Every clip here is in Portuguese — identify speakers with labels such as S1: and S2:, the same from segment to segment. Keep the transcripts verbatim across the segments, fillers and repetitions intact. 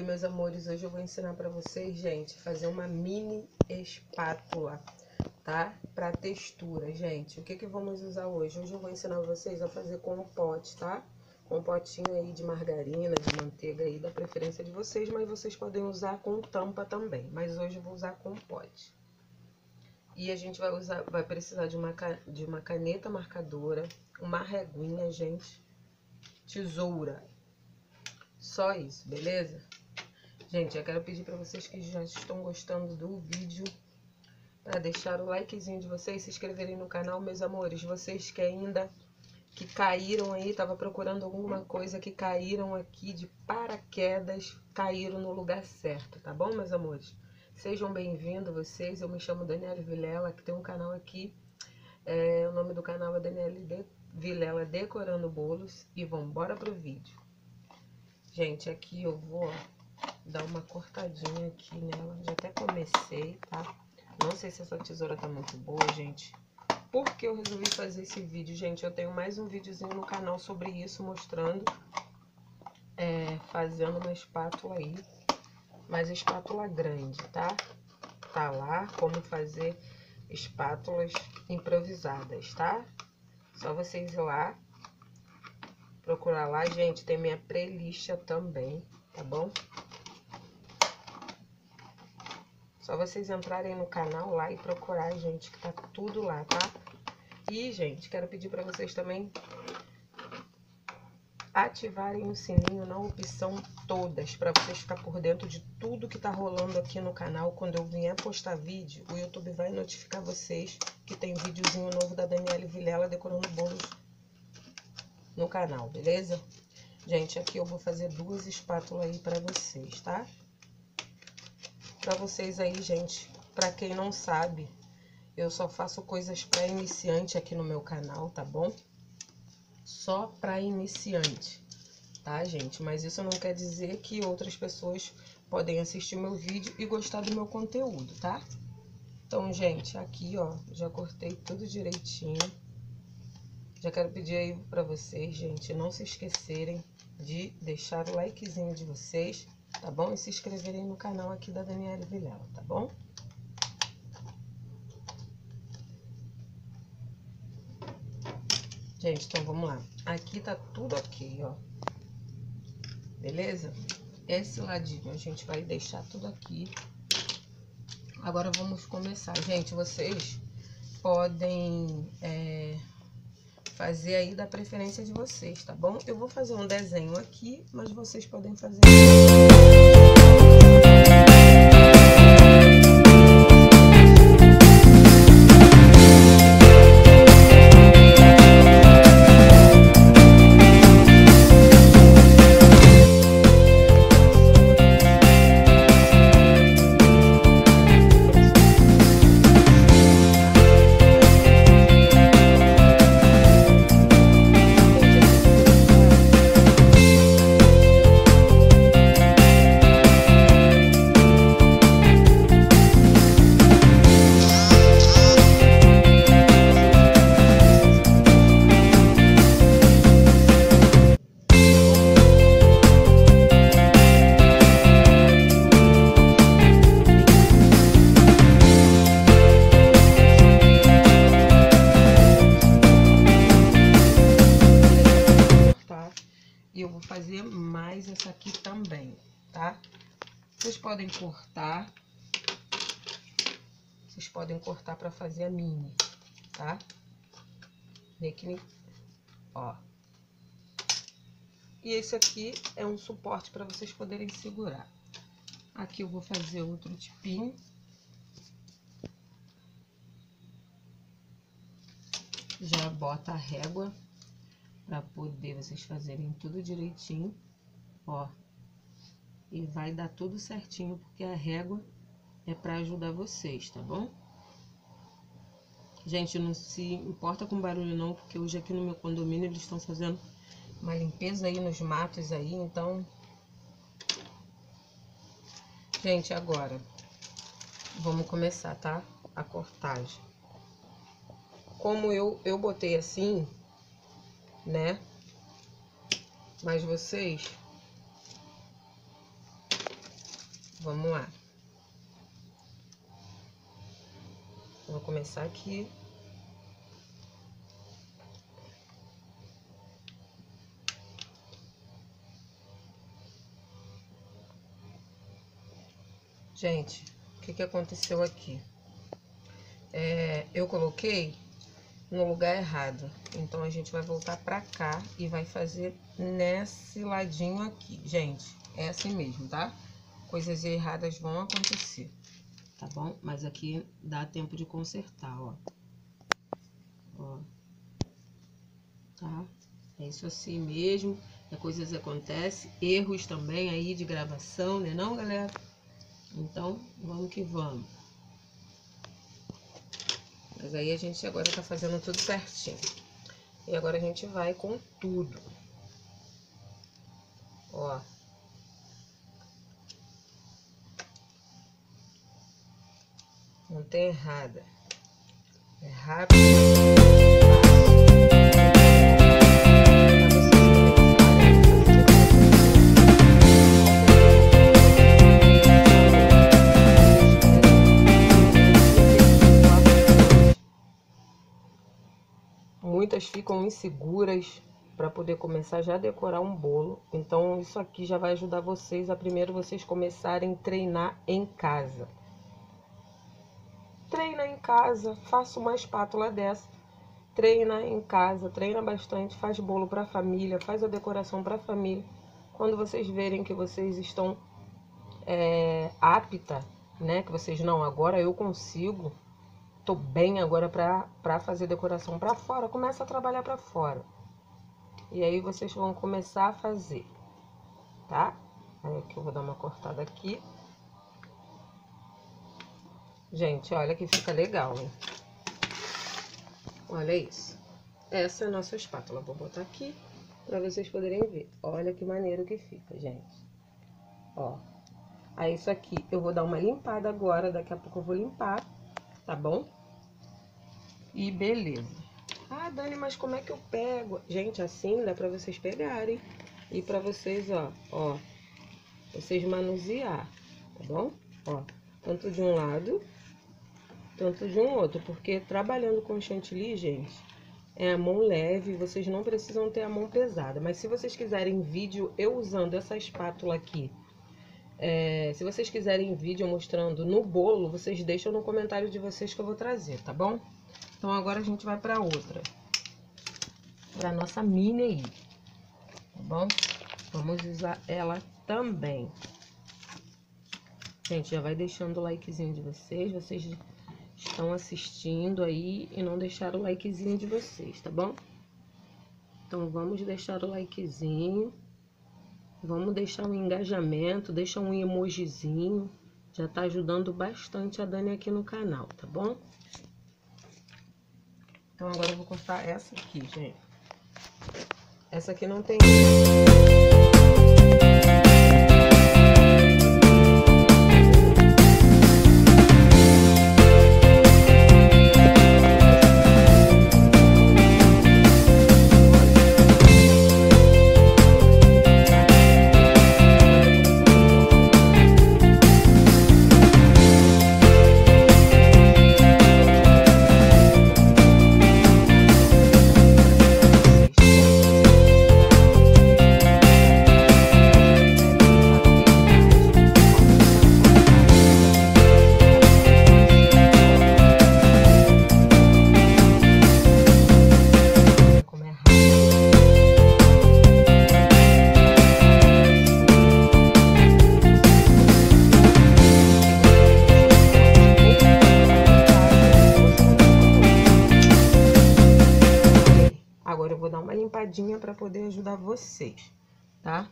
S1: meus amores, hoje eu vou ensinar pra vocês, gente, fazer uma mini espátula, tá? Pra textura, gente. O que que vamos usar hoje? Hoje eu vou ensinar vocês a fazer com um pote, tá? Com um potinho aí de margarina, de manteiga aí, da preferência de vocês, mas vocês podem usar com tampa também. Mas hoje eu vou usar com pote. E a gente vai usar, vai precisar de uma, de uma caneta marcadora, uma reguinha, gente, tesoura. Só isso, beleza? Gente, eu quero pedir para vocês que já estão gostando do vídeo, para deixar o likezinho de vocês, se inscreverem no canal, meus amores. Vocês que ainda que caíram aí, tava procurando alguma coisa, que caíram aqui de paraquedas, caíram no lugar certo, tá bom, meus amores? Sejam bem-vindos vocês, eu me chamo Daniele Vilela, que tem um canal aqui, é, o nome do canal é Daniele de Vilela Decorando Bolos, e vamos embora pro vídeo. Gente, aqui eu vou dar uma cortadinha aqui nela, já até comecei, tá? Não sei se essa tesoura tá muito boa, gente. Por que eu resolvi fazer esse vídeo, gente? Eu tenho mais um videozinho no canal sobre isso, mostrando, é, fazendo uma espátula aí, mas espátula grande, tá? Tá lá, como fazer espátulas improvisadas, tá? Só vocês ir lá, procurar lá, gente, tem minha playlist também, tá bom? Só vocês entrarem no canal lá e procurar, gente, que tá tudo lá, tá? E, gente, quero pedir pra vocês também ativarem o sininho na opção todas, pra vocês ficar por dentro de tudo que tá rolando aqui no canal. Quando eu vier postar vídeo, o YouTube vai notificar vocês que tem videozinho novo da Daniele Vilela Decorando Bolos no canal, beleza? Gente, aqui eu vou fazer duas espátulas aí pra vocês, tá? Pra vocês aí, gente, pra quem não sabe, eu só faço coisas pra iniciante aqui no meu canal, tá bom? Só pra iniciante, tá, gente? Mas isso não quer dizer que outras pessoas podem assistir meu vídeo e gostar do meu conteúdo, tá? Então, gente, aqui, ó, já cortei tudo direitinho. Já quero pedir aí pra vocês, gente, não se esquecerem de deixar o likezinho de vocês, tá bom? E se inscreverem no canal aqui da Daniele Vilela, tá bom? Gente, então vamos lá. Aqui tá tudo ok, ó. Beleza? Esse ladinho a gente vai deixar tudo aqui. Agora vamos começar. Gente, vocês podem é, fazer aí da preferência de vocês, tá bom? Eu vou fazer um desenho aqui, mas vocês podem fazer... E eu vou fazer mais essa aqui também, tá? Vocês podem cortar, vocês podem cortar pra fazer a mini, tá? Aqui, ó. E esse aqui é um suporte pra vocês poderem segurar. Aqui eu vou fazer outro tipinho. Já bota a régua para poder vocês fazerem tudo direitinho, ó. E vai dar tudo certinho, porque a régua é para ajudar vocês, tá bom? Gente, não se importa com barulho não, porque hoje aqui no meu condomínio eles estão fazendo uma limpeza aí nos matos aí, então... Gente, agora vamos começar, tá? A cortagem. Como eu, eu botei assim, né? Mas vocês vamos lá. Vou começar aqui. Gente, o que que aconteceu aqui? É, eu coloquei no lugar errado. Então, a gente vai voltar pra cá e vai fazer nesse ladinho aqui. Gente, é assim mesmo, tá? Coisas erradas vão acontecer, tá bom? Mas aqui dá tempo de consertar, ó. Ó. Tá? É isso assim mesmo. É, coisas acontecem. Erros também aí de gravação, né não, galera? Então, vamos que vamos. Mas aí a gente agora tá fazendo tudo certinho. E agora a gente vai com tudo. Ó. Não tem errada. É rápido. Muitas ficam inseguras para poder começar já a decorar um bolo. Então, isso aqui já vai ajudar vocês a primeiro vocês começarem a treinar em casa. Treina em casa, faça uma espátula dessa. Treina em casa, treina bastante, faz bolo para a família, faz a decoração para a família. Quando vocês verem que vocês estão é, apta, né? Que vocês não, agora eu consigo. Tô bem agora pra, pra fazer decoração pra fora. Começa a trabalhar pra fora. E aí vocês vão começar a fazer, tá? Aí aqui eu vou dar uma cortada aqui. Gente, olha que fica legal, hein? Olha isso. Essa é a nossa espátula. Vou botar aqui pra vocês poderem ver. Olha que maneiro que fica, gente. Ó. Aí isso aqui eu vou dar uma limpada agora. Daqui a pouco eu vou limpar, tá bom? E beleza. Ah, Dani, mas como é que eu pego? Gente, assim dá pra vocês pegarem. E pra vocês, ó, ó, vocês manusear, tá bom? Ó, tanto de um lado, tanto de um outro. Porque trabalhando com chantilly, gente, é a mão leve, vocês não precisam ter a mão pesada. Mas se vocês quiserem vídeo eu usando essa espátula aqui, é, se vocês quiserem vídeo mostrando no bolo, vocês deixam no comentário de vocês que eu vou trazer, tá bom? Então, agora a gente vai para outra. Para nossa mini aí. Tá bom? Vamos usar ela também. Gente, já vai deixando o likezinho de vocês. Vocês estão assistindo aí e não deixaram o likezinho de vocês, tá bom? Então, vamos deixar o likezinho. Vamos deixar um engajamento. Deixa um emojizinho. Já tá ajudando bastante a Dani aqui no canal, tá bom? Então, agora eu vou cortar essa aqui, gente. Essa aqui não tem... Agora eu vou dar uma limpadinha para poder ajudar vocês, tá?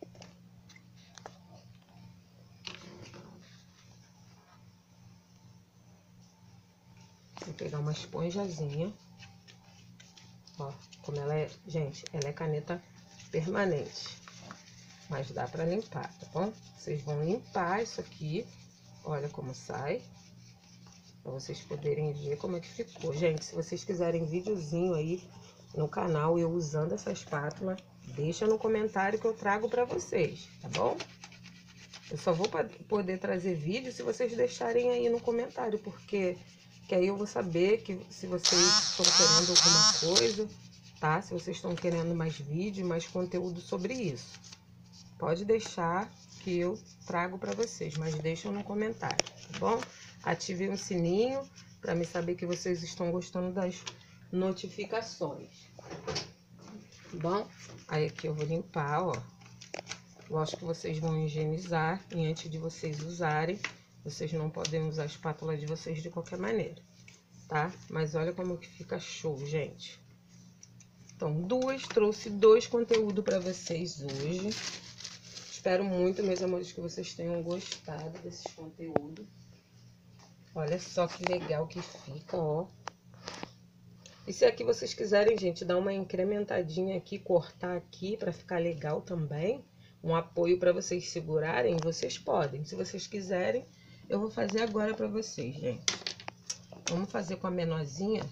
S1: Vou pegar uma esponjazinha. Ó, como ela é... Gente, ela é caneta permanente. Mas dá pra limpar, tá bom? Vocês vão limpar isso aqui. Olha como sai. Pra vocês poderem ver como é que ficou. Gente, se vocês quiserem videozinho aí no canal, eu usando essa espátula, deixa no comentário que eu trago pra vocês, tá bom? Eu só vou poder trazer vídeo se vocês deixarem aí no comentário, porque que aí eu vou saber que se vocês estão querendo alguma coisa, tá? Se vocês estão querendo mais vídeo, mais conteúdo sobre isso. Pode deixar que eu trago para vocês, mas deixam no comentário, tá bom? Ativem o sininho para me saber que vocês estão gostando das notificações, tá bom? Aí aqui eu vou limpar, ó. Eu acho que vocês vão higienizar e antes de vocês usarem, vocês não podem usar a espátula de vocês de qualquer maneira, tá? Mas olha como que fica show, gente. Então, duas, trouxe dois conteúdos para vocês hoje. Espero muito, meus amores, que vocês tenham gostado desses conteúdos. Olha só que legal que fica, ó. E se aqui vocês quiserem, gente, dar uma incrementadinha aqui, cortar aqui para ficar legal também, um apoio para vocês segurarem, vocês podem. Se vocês quiserem, eu vou fazer agora para vocês, gente. Vamos fazer com a menorzinha.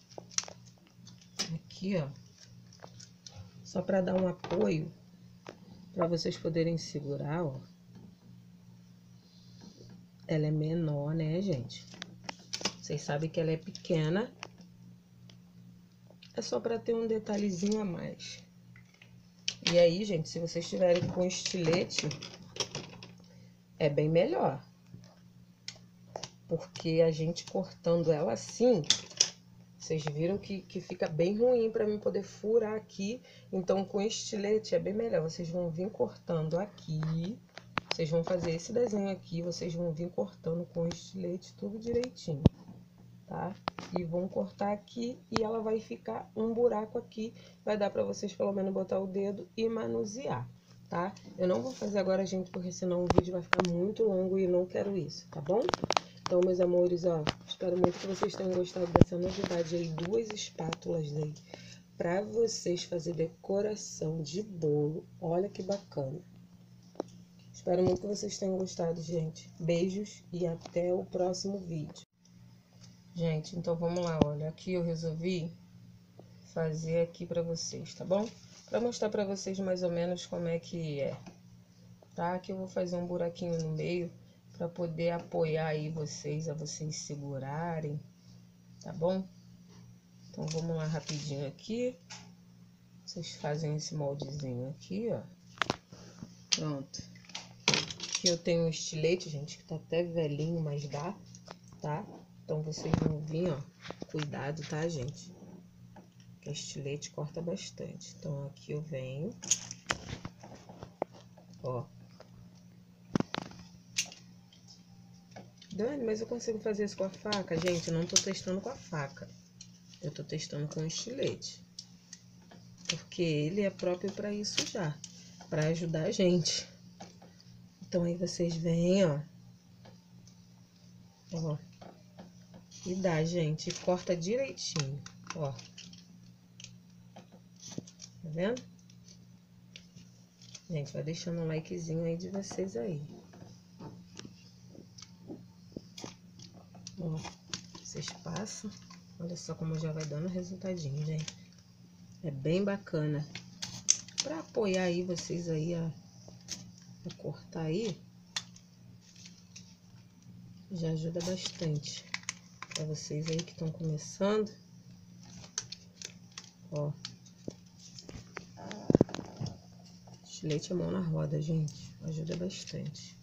S1: Aqui, ó. Só para dar um apoio, para vocês poderem segurar, ó. Ela é menor, né, gente? Vocês sabem que ela é pequena. É só para ter um detalhezinho a mais. E aí, gente, se vocês tiverem com estilete, é bem melhor. Porque a gente cortando ela assim, vocês viram que, que fica bem ruim para mim poder furar aqui. Então, com estilete é bem melhor. Vocês vão vir cortando aqui. Vocês vão fazer esse desenho aqui, vocês vão vir cortando com estilete tudo direitinho, tá? E vão cortar aqui e ela vai ficar um buraco aqui. Vai dar pra vocês pelo menos botar o dedo e manusear, tá? Eu não vou fazer agora, gente, porque senão o vídeo vai ficar muito longo e não quero isso, tá bom? Então, meus amores, ó, espero muito que vocês tenham gostado dessa novidade aí. Duas espátulas aí pra vocês fazer decoração de bolo. Olha que bacana. Espero muito que vocês tenham gostado, gente. Beijos e até o próximo vídeo. Gente, então vamos lá, olha. Aqui eu resolvi fazer aqui pra vocês, tá bom? Pra mostrar pra vocês mais ou menos como é que é. Tá? Aqui eu vou fazer um buraquinho no meio pra poder apoiar aí vocês, a vocês segurarem, tá bom? Então vamos lá rapidinho aqui. Vocês fazem esse moldezinho aqui, ó. Pronto. Aqui eu tenho um estilete, gente, que tá até velhinho, mas dá, tá? Então, vocês vão vir, ó, cuidado, tá, gente? Que a estilete corta bastante. Então, aqui eu venho, ó. Dani, mas eu consigo fazer isso com a faca? Gente, eu não tô testando com a faca. Eu tô testando com o estilete. Porque ele é próprio pra isso já, pra ajudar a gente. Então, aí vocês vêm, ó. Ó. E dá, gente. E corta direitinho, ó. Tá vendo? Gente, vai deixando um likezinho aí de vocês aí. Ó. Vocês passam. Olha só como já vai dando resultadinho, gente. É bem bacana. Pra apoiar aí vocês aí, ó. Pra cortar aí, já ajuda bastante para vocês aí que estão começando, ó. Estilete é mão na roda, gente, ajuda bastante.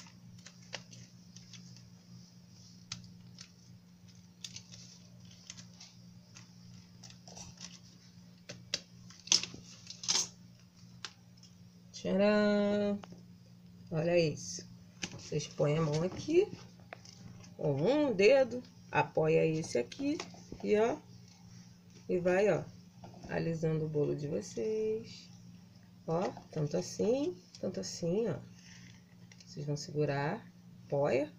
S1: Tcharam! Olha isso. Vocês põem a mão aqui, com um dedo, apoia esse aqui e ó, e vai, ó, alisando o bolo de vocês. Ó, tanto assim, tanto assim, ó. Vocês vão segurar, apoia,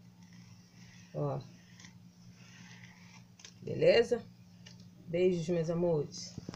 S1: ó. Beleza? Beijos, meus amores.